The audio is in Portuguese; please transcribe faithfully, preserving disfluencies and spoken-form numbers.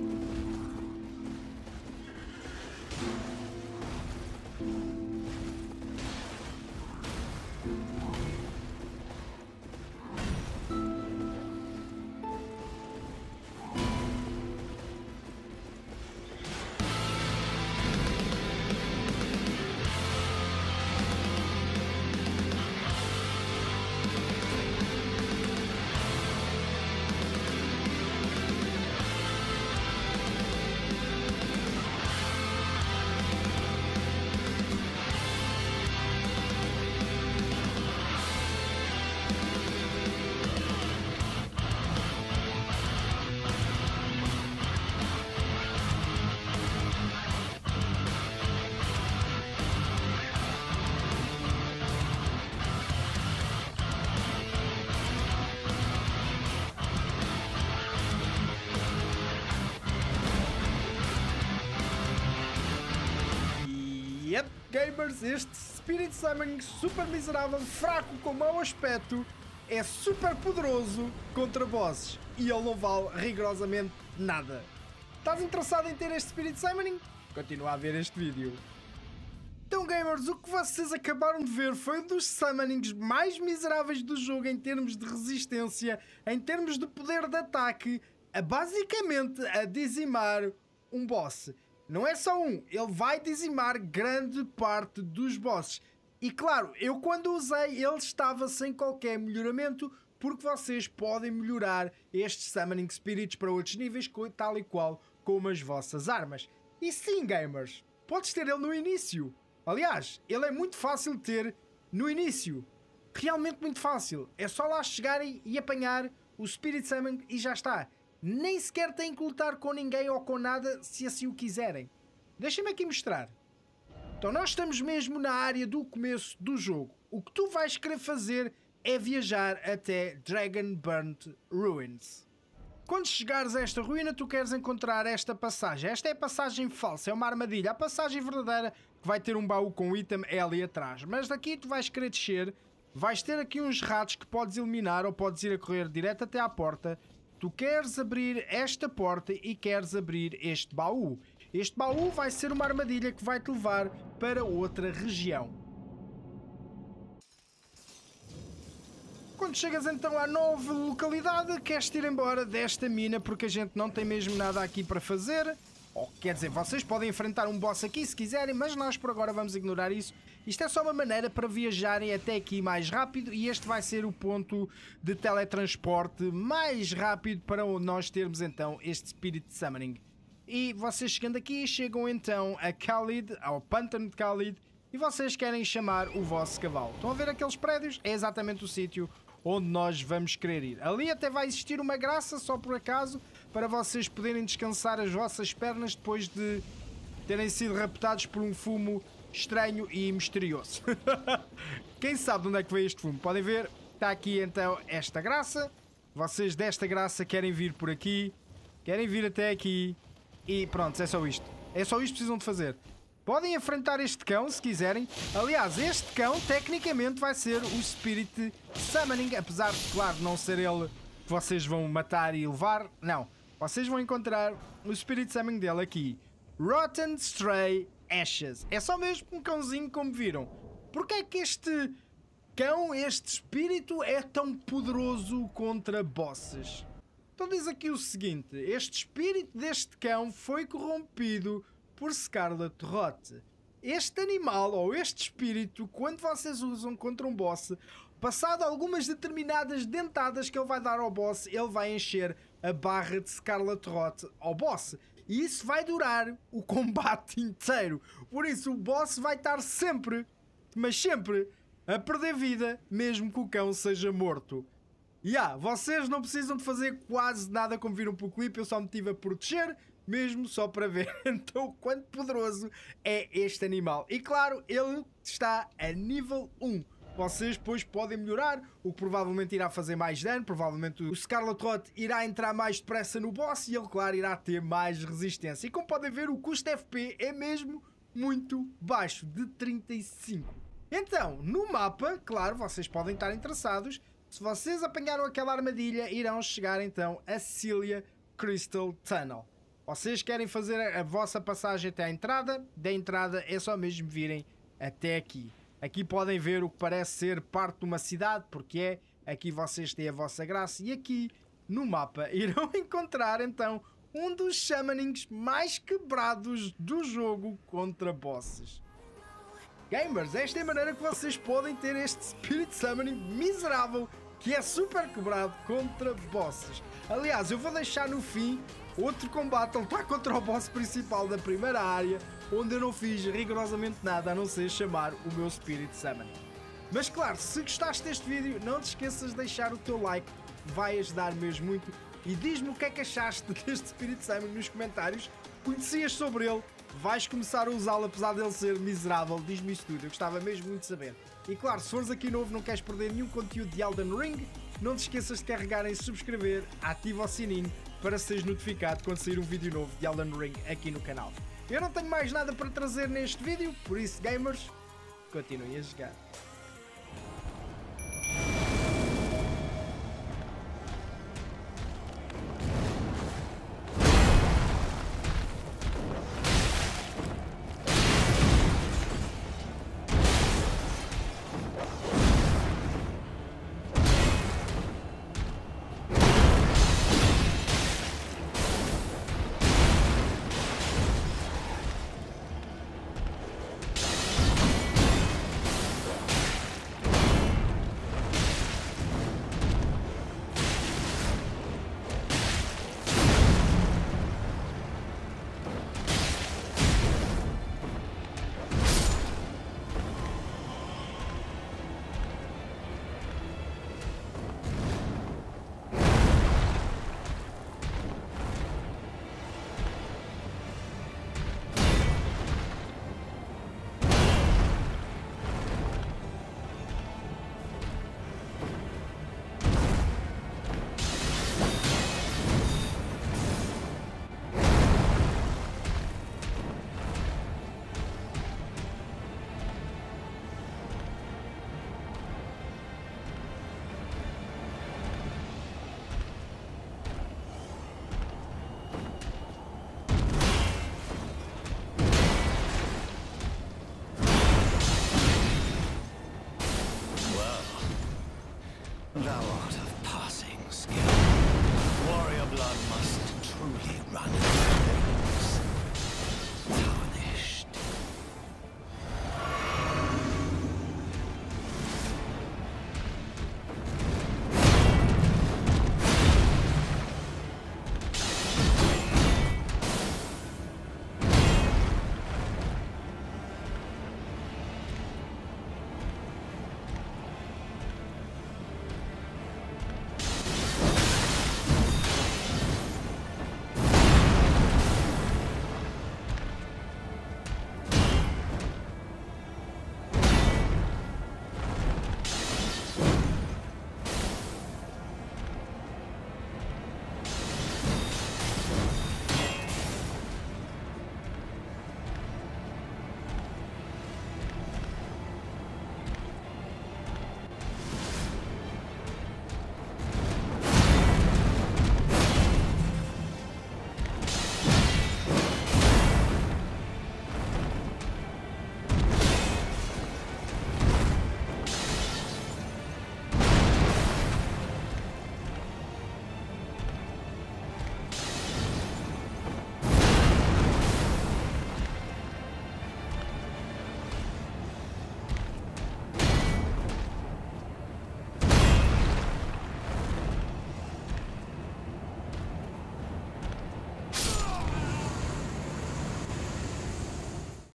Yep, gamers, este Spirit Summoning super miserável, fraco com mau aspecto, é super poderoso contra bosses e ele não vale rigorosamente nada. Estás interessado em ter este Spirit Summoning? Continua a ver este vídeo. Então gamers, o que vocês acabaram de ver foi um dos summonings mais miseráveis do jogo em termos de resistência, em termos de poder de ataque, a basicamente a dizimar um boss. Não é só um, ele vai dizimar grande parte dos bosses. E claro, eu quando usei ele estava sem qualquer melhoramento, porque vocês podem melhorar estes Summoning Spirits para outros níveis, tal e qual como as vossas armas. E sim gamers, podes ter ele no início. Aliás, ele é muito fácil de ter no início. Realmente muito fácil. É só lá chegarem e apanhar o Spirit Summoning e já está. Nem sequer têm que lutar com ninguém ou com nada se assim o quiserem. Deixem-me aqui mostrar. Então nós estamos mesmo na área do começo do jogo. O que tu vais querer fazer é viajar até Dragonburnt Ruins. Quando chegares a esta ruína tu queres encontrar esta passagem. Esta é a passagem falsa, é uma armadilha. A passagem verdadeira que vai ter um baú com item é ali atrás. Mas daqui tu vais querer descer. Vais ter aqui uns ratos que podes eliminar ou podes ir a correr direto até à porta. Tu queres abrir esta porta e queres abrir este baú. Este baú vai ser uma armadilha que vai te levar para outra região. Quando chegas então à nova localidade, queres ir embora desta mina porque a gente não tem mesmo nada aqui para fazer. Ou quer dizer, vocês podem enfrentar um boss aqui se quiserem, mas nós por agora vamos ignorar isso. Isto é só uma maneira para viajarem até aqui mais rápido e este vai ser o ponto de teletransporte mais rápido para onde nós termos então este Spirit Summoning. E vocês chegando aqui, chegam então a Caelid, ao pântano de Caelid, e vocês querem chamar o vosso cavalo. Estão a ver aqueles prédios? É exatamente o sítio onde nós vamos querer ir. Ali até vai existir uma graça, só por acaso, para vocês poderem descansar as vossas pernas depois de terem sido raptados por um fumo estranho e misterioso. Quem sabe de onde é que veio este fumo? Podem ver, está aqui então esta graça. Vocês desta graça querem vir por aqui, querem vir até aqui e pronto, é só isto. É só isto que precisam de fazer. Podem enfrentar este cão se quiserem. Aliás, este cão tecnicamente vai ser o Spirit Summoning, apesar de, claro, não ser ele que vocês vão matar e levar. Não, vocês vão encontrar o Spirit Summoning dele aqui. Rotten Stray Ashes. É só mesmo um cãozinho como viram. Porquê é que este cão, este espírito é tão poderoso contra bosses? Então diz aqui o seguinte, este espírito deste cão foi corrompido por Scarlet Rot. Este animal, ou este espírito, quando vocês usam contra um boss, passado algumas determinadas dentadas que ele vai dar ao boss, ele vai encher a barra de Scarlet Rot ao boss. E isso vai durar o combate inteiro. Por isso o boss vai estar sempre, mas sempre, a perder vida, mesmo que o cão seja morto. E ah, vocês não precisam de fazer quase nada como viram pelo clipe, eu só me tive a proteger, mesmo só para ver então o quanto poderoso é este animal. E claro, ele está a nível um. Vocês depois podem melhorar, o que provavelmente irá fazer mais dano, provavelmente o Scarlet Rot irá entrar mais depressa no boss e ele, claro, irá ter mais resistência. E como podem ver, o custo F P é mesmo muito baixo, de trinta e cinco. Então, no mapa, claro, vocês podem estar interessados, se vocês apanharam aquela armadilha, irão chegar então a Cilia Crystal Tunnel. Vocês querem fazer a vossa passagem até à entrada? Da entrada é só mesmo virem até aqui. Aqui podem ver o que parece ser parte de uma cidade, porque é. Aqui vocês têm a vossa graça e aqui no mapa irão encontrar então um dos summonings mais quebrados do jogo contra bosses. Gamers, esta é a maneira que vocês podem ter este Spirit Summoning miserável que é super quebrado contra bosses. Aliás, eu vou deixar no fim outro combate a lutar contra o boss principal da primeira área, onde eu não fiz rigorosamente nada a não ser chamar o meu Spirit Summoning. Mas claro, se gostaste deste vídeo, não te esqueças de deixar o teu like, vai ajudar mesmo muito. E diz-me o que é que achaste deste Spirit Summoning nos comentários. Conhecias sobre ele? Vais começar a usá-lo apesar dele ser miserável? Diz-me isso tudo, eu gostava mesmo muito de saber. E claro, se fores aqui novo, não queres perder nenhum conteúdo de Elden Ring, não te esqueças de carregar em subscrever, ativa o sininho para seres notificado quando sair um vídeo novo de Elden Ring aqui no canal. Eu não tenho mais nada para trazer neste vídeo, por isso gamers, continuem a jogar.